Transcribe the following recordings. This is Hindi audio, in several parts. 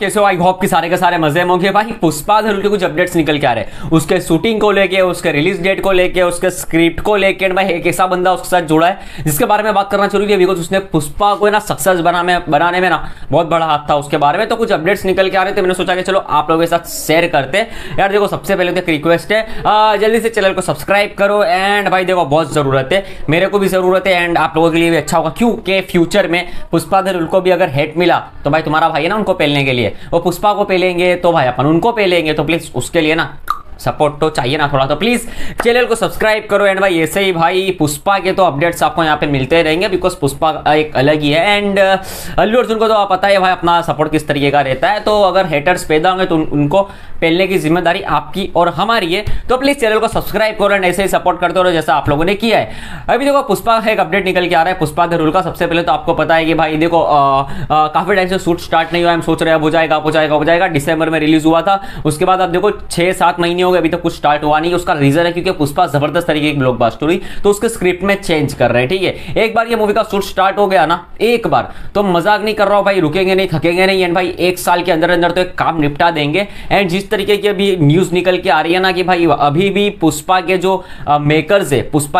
कैसे हो? आई होप कि सारे के सारे मजे में होंगे। भाई पुष्पा द रूल के कुछ अपडेट्स निकल के आ रहे हैं, उसके शूटिंग को लेके, उसके रिलीज डेट को लेके, उसके स्क्रिप्ट को लेके। भाई एक ऐसा बंदा उसके साथ जुड़ा है जिसके बारे में बात करना जरूरी है, बिकॉज उसने पुष्पा को ना सक्सेस बनाने में ना बहुत बड़ा हाथ था उसके बारे में। तो कुछ अपडेट्स निकल के आ रहे थे, मैंने सोचा कि चलो आप लोगों के साथ शेयर करते हैं। यार देखो, सबसे पहले तो एक रिक्वेस्ट है, जल्दी से चैनल को सब्सक्राइब करो। एंड भाई देखो, बहुत जरूरत है, मेरे को भी जरूरत है, एंड आप लोगों के लिए भी अच्छा होगा, क्योंकि फ्यूचर में पुष्पा द रूल को भी अगर हेट मिला तो भाई तुम्हारा भाई है ना उनको पेलने के लिए, वो पुष्पा को पेलेंगे तो भाई अपन उनको पेलेंगे। तो प्लीज उसके लिए ना सपोर्ट तो चाहिए ना थोड़ा, तो प्लीज चैनल को सब्सक्राइब करो। एंड भाई ऐसे ही भाई पुष्पा के तो अपडेट्स आपको यहाँ पे मिलते रहेंगे, बिकॉज पुष्पा एक अलग ही है। एंड अल्लू अर्जुन को तो आप पता है भाई अपना सपोर्ट किस तरीके का रहता है। तो अगर हेटर्स पैदा होंगे तो उनको पेलने की जिम्मेदारी आपकी और हमारी है। तो प्लीज चैनल को सब्सक्राइब करो एंड ऐसे ही सपोर्ट करते रहो जैसा आप लोगों ने किया है। अभी देखो, पुष्पा का एक अपडेट निकल के आ रहा है, पुष्पा द रूल का। सबसे पहले तो आपको पता है कि भाई देखो काफी टाइम से शूट स्टार्ट नहीं हुआ, हम सोच रहे हैं हो जाएगा। दिसंबर में रिलीज हुआ था, उसके बाद अब देखो 6-7 महीने हो गए, अभी तक कुछ स्टार्ट हुआ नहीं। उसका रीजन है क्योंकि पुष्पा जबरदस्त तरीके की ब्लॉकबस्टर हुई, तो उसके स्क्रिप्ट में चेंज कर रहे हैं। ठीक है, एक बार ये मूवी का शूट स्टार्ट हो गया ना, एक बार तो मजाक नहीं कर रहा हूं भाई, रुकेंगे नहीं, थकेंगे नहीं। एंड भाई 1 साल के अंदर अंदर तो एक काम निपटा देंगे। एंड जिस तरीके की अभी न्यूज निकल के आ रही है ना कि भाई अभी भी पुष्पा के जो मेकर्स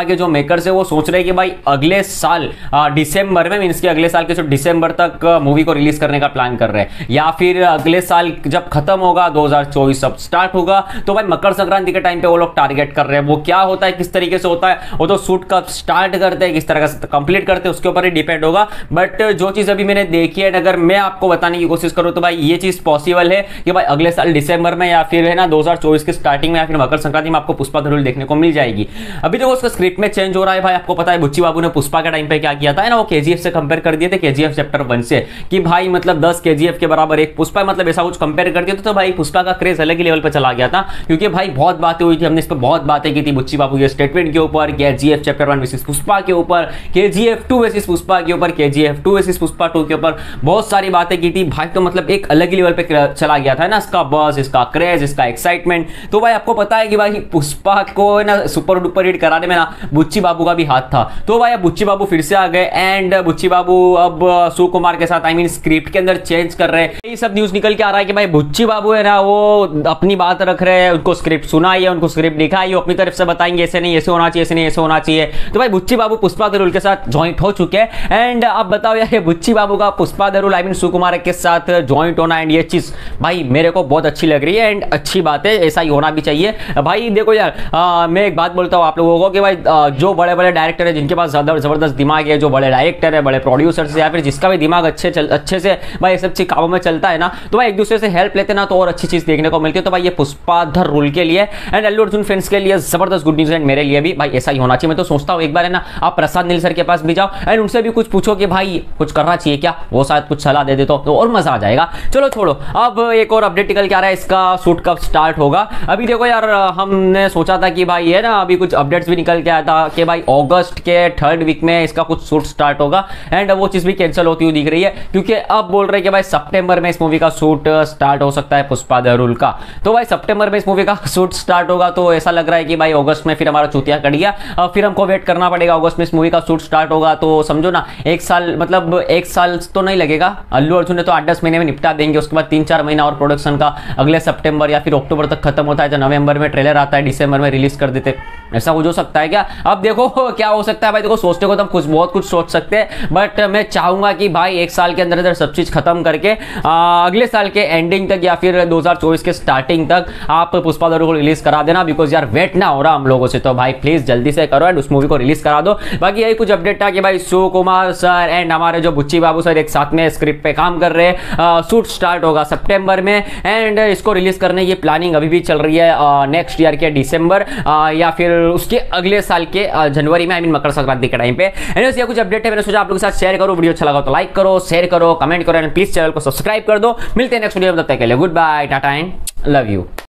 है वो सोच रहे हैं कि भाई अगले साल दिसंबर में, मींस के अगले साल के दिसंबर तक मूवी को रिलीज करने का प्लान कर रहे हैं, या फिर अगले साल जब खत्म होगा 2024 अब स्टार्ट होगा तो भाई मकर संक्रांति के टाइम पे वो लोग टारगेट कर रहे हैं। वो क्या होता है, किस तरीके से होता है, वो तो शूट कब स्टार्ट करते हैं, किस तरह से कंप्लीट करते हैं, उसके ऊपर ही डिपेंड होगा। बट जो चीज अभी मैंने देखी है, अगर मैं आपको बताने की कोशिश करूं तो भाई ये चीज पॉसिबल है कि भाई अगले साल दिसंबर में, या फिर है ना 2024 के स्टार्टिंग में, या फिर मकर संक्रांति में आपको पुष्पा द रूल देखने को मिल जाएगी। अभी देखो उसका स्क्रिप्ट में चेंज हो रहा है भाई। आपको पता है बुच्ची बाबू ने पुष्पा के टाइम पे क्या किया था ना, वो केजीएफ से कंपेयर कर दिए थे, केजीएफ चैप्टर 1 से, कि भाई मतलब 10 केजीएफ के बराबर एक पुष्पा, मतलब ऐसा कुछ कंपेयर कर दिया तो भाई पुष्पा का क्रेज अलग ही लेवल पे चला गया था। क्योंकि भाई बहुत बातें हुई थी, हमने इस पर बहुत बातें की थी बुच्ची बाबू के स्टेटमेंट के ऊपर, केजीएफ चैप्टर 1 वर्सेस पुष्पा के ऊपर, केजीएफ 2 वर्सेस पुष्पा के ऊपर, केजीएफ 2 वर्सेस पुष्पा 2 के ऊपर बहुत सारी बातें की थी भाई। तो मतलब एक अलग ही लेवल पे चला गया था ना इसका बस, इसका क्रेज, इसका एक्साइटमेंट। तो भाई आपको पता है कि भाई पुष्पा को ना सुपर डुपर हिट कराने में ना बुच्ची बाबू का भी हाथ था। तो भाई अब बुच्ची बाबू फिर से आ गए, एंड बुच्ची बाबू अब सुकुमार के साथ स्क्रिप्ट के अंदर चेंज कर रहे हैं। ये सब न्यूज निकल के आ रहा है कि भाई बुच्ची बाबू है ना वो अपनी बात रख रहे हैं, उनको स्क्रिप्ट सुनाई है, उनको स्क्रिप्ट दिखाई है, अपनी तरफ से बताएंगे ऐसे नहीं ऐसे होना चाहिए, ऐसे नहीं ऐसे होना चाहिए। तो भाई बुच्ची बाबू पुष्पा द रूल के साथ ज्वाइंट हो चुके हैं। एंड अब बताओ यार, बुच्ची बाबू का पुष्पा द रूल सुकुमार के साथ ज्वाइंट होना, एंड ये चीज भाई मेरे को बहुत अच्छी लग रही है, एंड अच्छी बात है, ऐसा ही होना भी चाहिए भाई। देखो यार, मैं एक बात बोलता हूँ आप लोगों को कि भाई जो बड़े बड़े डायरेक्टर है, जिनके पास ज्यादा जबरदस्त दिमाग है, जो बड़े डायरेक्टर है, बड़े प्रोड्यूसर्स, या फिर जिसका भी दिमाग अच्छे से भाई सब चीज कामों में चलता है ना, तो भाई एक दूसरे से हेल्प लेते ना तो और अच्छी चीज देखने को मिलती है। तो भाई ये पुष्पा द रूल के लिए एंड अल्लू अर्जुन फैंस के लिए जबरदस्त गुड न्यूज है, मेरे लिए भी भाई ऐसा ही होना चाहिए। मैं तो सोचता हूँ एक बार है ना आप प्रसाद नील सर के पास भी जाओ एंड उनसे भी कुछ पूछो कि भाई कुछ करना चाहिए क्या, वो शायद कुछ सलाह दे दे तो और मजा आ जाएगा। चलो छोड़ो, अब एक और अपडेट निकल के आ रहा है, इसका शूट कब स्टार्ट होगा। अभी देखो यार, हमने सोचा था कि भाई है ना अभी कुछ अपडेट्स भी निकल के आया था कि भाई अगस्त के 3rd वीक में इसका कुछ शूट स्टार्ट होगा, एंड वो चीज भी कैंसिल होती हुई दिख रही है, क्योंकि अब बोल रहे हैं कि भाई सितंबर में इस मूवी का शूट स्टार्ट हो सकता है पुष्पा द रूल का। तो भाई सितंबर में इस मूवी का शूट स्टार्ट होगा, तो ऐसा लग रहा है कि भाई अगस्त में फिर हमारा चूतिया कट गया, फिर हमको वेट करना पड़ेगा। अगस्त में इस मूवी का शूट स्टार्ट होगा तो समझो ना 1 साल, मतलब 1 साल तो नहीं लगेगा, अल्लू अर्जुन ने तो 8-10 महीने में निपटा देंगे। उसके बाद 3-4 महीना और प्रोडक्शन का, अगले सितंबर या फिर अक्टूबर तक खत्म होता है, तो नवंबर में ट्रेलर आता है, दिसंबर में रिलीज कर देते। ऐसा कुछ हो सकता है क्या? अब देखो क्या हो सकता है भाई। देखो सोचने को तो हम बहुत कुछ सोच सकते हैं, बट मैं चाहूंगा कि भाई 1 साल के अंदर अंदर सब चीज खत्म करके अगले साल के एंडिंग तक या फिर 2024 के स्टार्टिंग तक आप पुष्पा द रूल को रिलीज करा देना, बिकॉज यार वेट ना हो रहा हम लोगों से। तो भाई प्लीज जल्दी से करो एंड उस मूवी को रिलीज करा दो। बाकी यही कुछ अपडेट था कि भाई सुकुमार सर एंड हमारे जो बुच्ची बाबू सर एक साथ में स्क्रिप्ट पे काम कर रहे हैं। शूट स्टार्ट होगा सितंबर में, एंड इसको रिलीज करने की प्लानिंग अभी भी चल रही है नेक्स्ट ईयर के दिसंबर या फिर उसके अगले साल के जनवरी में, मकर संक्रांति के टाइम पे। एनीवेज ये कुछ अपडेट है, मैंने सोचा आप लोगों के साथ शेयर करो। वीडियो अच्छा लगा तो लाइक करो, शेयर करो, कमेंट करो, एंड प्लीज चैनल को सब्सक्राइब कर दो। मिलते हैं नेक्स्ट वीडियो में, तब तक के लिए good bye, tata and love you.